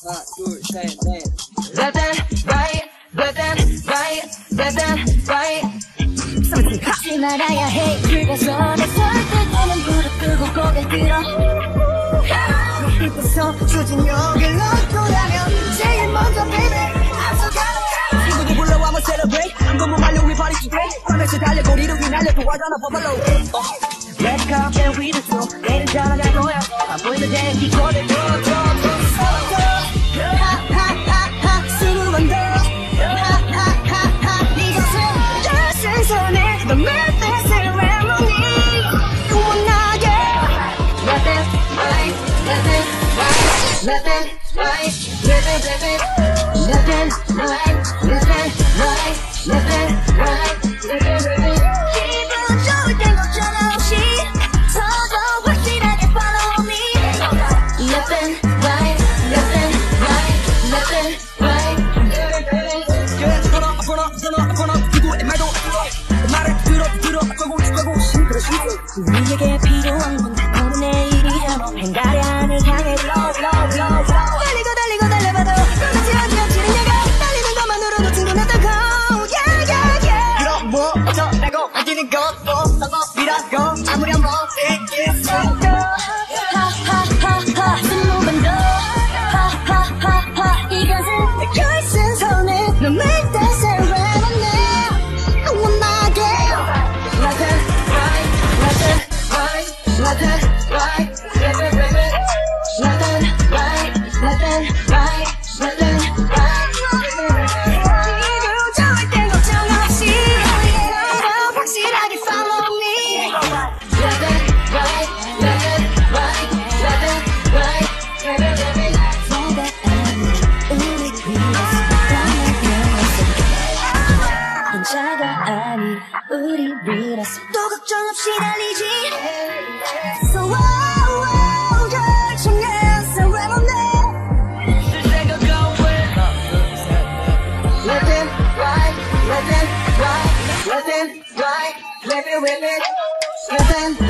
하나 둘셋넷 Left and right, left and right, left and right. 하지 말아야 해. 출발선에 설 때는 부릅뜨고 고개 들어. 이때서 추진력을 얻고라면 제일 먼저 baby 앞서갈래. 친구들 불러와 한번 celebrate. 한번 못 말려 we party today. 클라이맥스 달려고리를 휘날려 좋아하잖아 방법이라고. Let's come and we do so. 내일이잖아 날 거야. 안 보이는 대기권을 하하하하 수만 더 하하하하 이것은 결승선에 넌 내 세리머니 충분하게 Left and right, left and right, left and right, left and left and right, left and right, left and right, left and right. 기분 좋을 땐 어쩌라고 없이 서서 확실하게 follow me. Left and right, left and right, left and right. 누구의 말도 말을 들어 어쩌고저쩌고 시끄러워. 우리에게 필요한 건 오늘 내일이잖아. 행가래 하늘 향해 blow blow blow blow. 달리고 달려봐도 끝없이 앞지르냐고. 달리는 것만으로도 충분하다고. Yeah yeah yeah. 그럼 뭐 어쩌라고 하기는 것도 방법이라고 아무리 한번 얘기했어. 하하하하 스무번 더 하하하하 이것은 결승선에 넌 내 세리머니 충분하게 Left and right, left and right, left and right, left and right, left and right, left and right, left and right. 기분 좋을 땐 걱정 없이 서서 확실하게 follow me. Left and right, left and right, left and right, left and right. 내가 아닌 우리 위해서 혼자가 아닌 우리 위라서 또 걱정 없이 달리지. So wow wow 결승의 세리머니. Left and right, left and right, left and right, left and right, left and